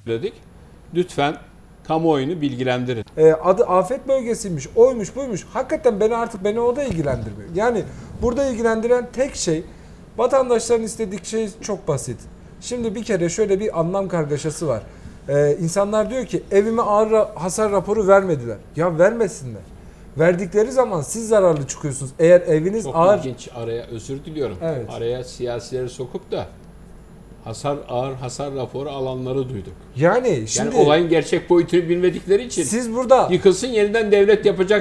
dedik. Lütfen kamuoyunu bilgilendirin. Adı afet bölgesiymiş, oymuş, buymuş. Hakikaten beni o da ilgilendirmiyor. Yani burada ilgilendiren tek şey, vatandaşların istediği şey çok basit. Şimdi bir kere şöyle bir anlam kargaşası var. İnsanlar diyor ki evime ağır hasar raporu vermediler. Ya vermesinler. Verdikleri zaman siz zararlı çıkıyorsunuz. Eğer eviniz çok ağır... ilginç, araya özür diliyorum. Evet. Araya siyasileri sokup da ağır hasar raporu alanları duyduk. Yani şimdi olayın gerçek boyutunu bilmedikleri için siz burada yıkılsın yeniden devlet yapacak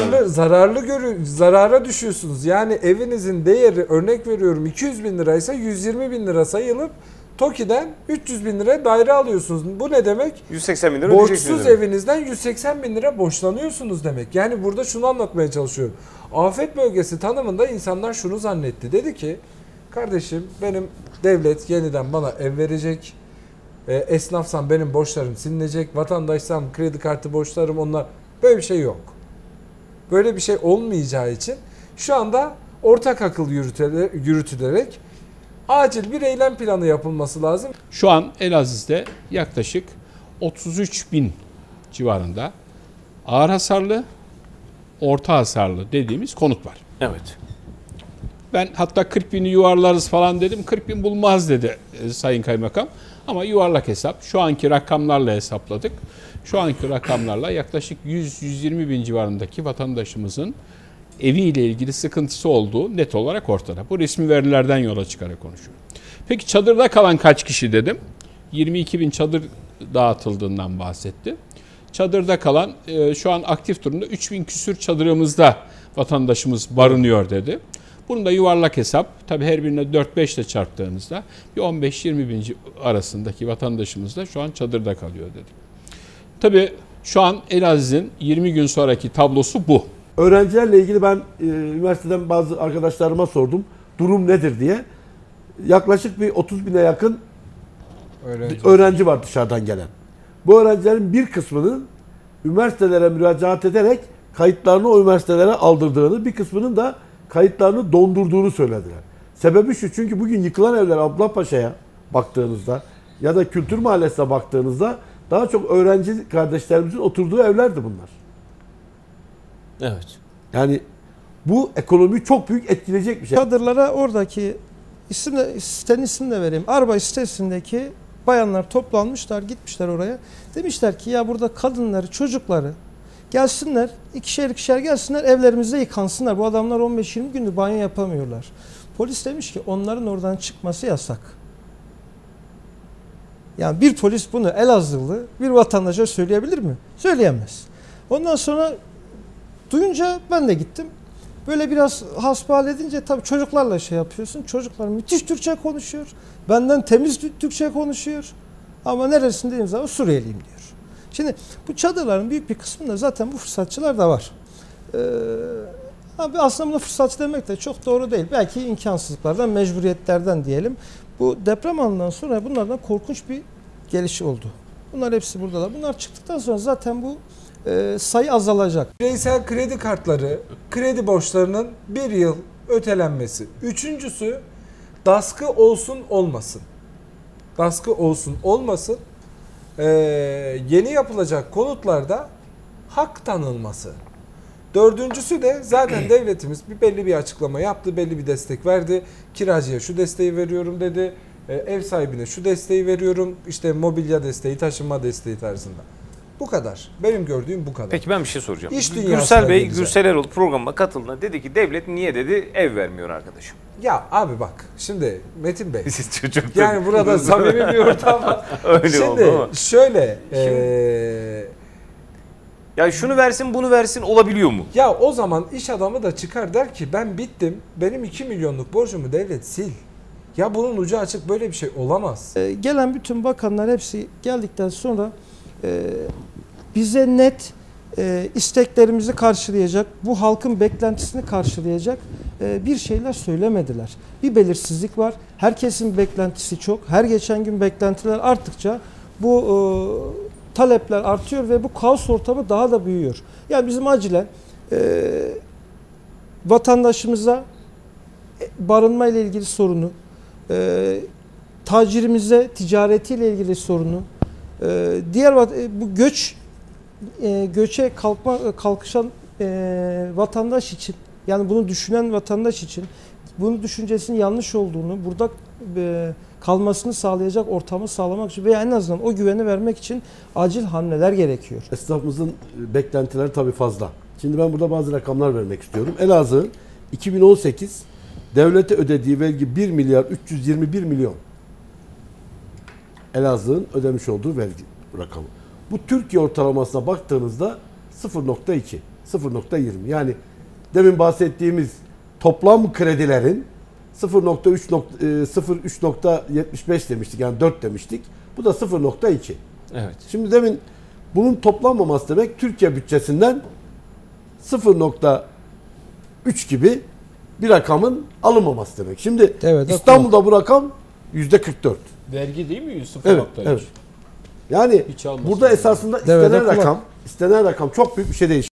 zarara düşüyorsunuz. Yani evinizin değeri, örnek veriyorum, 200 bin liraysa 120 bin lira sayılıp TOKİ'den 300 bin lira daire alıyorsunuz. Bu ne demek? 180 bin lira borçsuz evinizden 180 bin lira borçlanıyorsunuz demek. Yani burada şunu anlatmaya çalışıyorum. Afet bölgesi tanımında insanlar şunu zannetti. Dedi ki kardeşim benim devlet yeniden bana ev verecek. Esnafsam benim borçlarım silinecek. Vatandaşsam kredi kartı borçlarım onlar. Böyle bir şey yok. Böyle bir şey olmayacağı için şu anda ortak akıl yürütülerek acil bir eylem planı yapılması lazım. Şu an Elazığ'da yaklaşık 33 bin civarında ağır hasarlı, orta hasarlı dediğimiz konut var. Evet. Ben hatta 40 bini yuvarlarız falan dedim. 40 bin bulmaz dedi Sayın Kaymakam. Ama yuvarlak hesap. Şu anki rakamlarla hesapladık. Şu anki rakamlarla yaklaşık 100-120 bin civarındaki vatandaşımızın eviyle ilgili sıkıntısı olduğu net olarak ortada. Bu resmi verilerden yola çıkarak konuşuyorum. Peki çadırda kalan kaç kişi dedim. 22 bin çadır dağıtıldığından bahsetti. Çadırda kalan şu an aktif durumda 3 bin küsür çadırımızda vatandaşımız barınıyor dedi. Bunu da yuvarlak hesap, tabii her birine 4-5 ile çarptığınızda bir 15-20 bin arasındaki vatandaşımız da şu an çadırda kalıyor dedik. Tabii şu an Elazığ'ın 20 gün sonraki tablosu bu. Öğrencilerle ilgili ben üniversiteden bazı arkadaşlarıma sordum. Durum nedir diye. Yaklaşık bir 30 bine yakın öğrenci var dışarıdan gelen. Bu öğrencilerin bir kısmının üniversitelere müracaat ederek kayıtlarını o üniversitelere aldırdığını, bir kısmının da kayıtlarını dondurduğunu söylediler. Sebebi şu, çünkü bugün yıkılan evler Abdullahpaşa'ya baktığınızda ya da Kültür Mahallesi'ne baktığınızda daha çok öğrenci kardeşlerimizin oturduğu evlerdi bunlar. Evet. Yani bu ekonomiyi çok büyük etkileyecek bir şey. Çadırlara oradaki sitenin ismini de vereyim. Arba sitesindeki bayanlar toplanmışlar, gitmişler oraya. Demişler ki ya burada kadınları, çocukları gelsinler, ikişer gelsinler, evlerimizde yıkansınlar. Bu adamlar 15-20 gündür banyo yapamıyorlar. Polis demiş ki onların oradan çıkması yasak. Yani bir polis bunu Elazığlı bir vatandaşa söyleyebilir mi? Söyleyemez. Ondan sonra duyunca ben de gittim. Böyle biraz hasbihal edince tabii çocuklarla şey yapıyorsun. Çocuklar müthiş Türkçe konuşuyor. Benden temiz Türkçe konuşuyor. Ama neresindeyim zaman Suriyeliyim diyor. Şimdi bu çadırların büyük bir kısmında zaten bu fırsatçılar da var. Abi aslında buna fırsatçı demek de çok doğru değil. Belki imkansızlıklardan, mecburiyetlerden diyelim. Bu deprem anından sonra bunlardan korkunç bir geliş oldu. Bunlar hepsi buradalar. Bunlar çıktıktan sonra zaten bu sayı azalacak. Bireysel kredi kartları, kredi borçlarının bir yıl ötelenmesi. Üçüncüsü DASK'ı olsun olmasın. DASK'ı olsun olmasın. Yeni yapılacak konutlarda hak tanınması. Dördüncüsü de zaten devletimiz belli bir açıklama yaptı, belli bir destek verdi. Kiracıya şu desteği veriyorum dedi, ev sahibine şu desteği veriyorum, işte mobilya desteği, taşınma desteği tarzında. Bu kadar. Benim gördüğüm bu kadar. Peki ben bir şey soracağım. Gürsel Bey, Gürsel Erol programıma katıldığında dedi ki devlet niye dedi ev vermiyor arkadaşım. Ya abi bak şimdi Metin Bey. Çok yani burada samimi bir ortam var. Öyle şimdi oldu ama. Şöyle. Ya şunu versin bunu versin olabiliyor mu? Ya o zaman iş adamı da çıkar der ki ben bittim. Benim 2 milyonluk borcumu devlet sil. Ya bunun ucu açık, böyle bir şey olamaz. Gelen bütün bakanlar hepsi geldikten sonra bize net isteklerimizi karşılayacak, bu halkın beklentisini karşılayacak bir şeyler söylemediler. Bir belirsizlik var. Herkesin beklentisi çok. Her geçen gün beklentiler arttıkça bu talepler artıyor ve bu kaos ortamı daha da büyüyor. Yani bizim acilen vatandaşımıza barınma ile ilgili sorunu, tacirimize ticaretiyle ilgili sorunu, Diğer bu göçe kalkışan vatandaş için, yani bunu düşünen vatandaş için bunun düşüncesinin yanlış olduğunu, burada kalmasını sağlayacak ortamı sağlamak için veya en azından o güveni vermek için acil hamleler gerekiyor. Esnafımızın beklentileri tabii fazla. Şimdi ben burada bazı rakamlar vermek istiyorum. Elazığ 2018 devlete ödediği vergi 1 milyar 321 milyon. Elazığ'ın ödemiş olduğu vergi rakamı. Bu Türkiye ortalamasına baktığınızda 0.2, 0.20. Yani demin bahsettiğimiz toplam kredilerin 0.75 demiştik, yani 4 demiştik. Bu da 0.2. Evet. Şimdi demin bunun toplanmaması demek Türkiye bütçesinden 0.3 gibi bir rakamın alınmaması demek. Şimdi Evet, İstanbul'da bu rakam %44. Vergi değil mi? 0.3. Evet, evet. Yani Hiç almasın burada yani. esasında Devede istenen kulak. rakam çok büyük bir şey değil.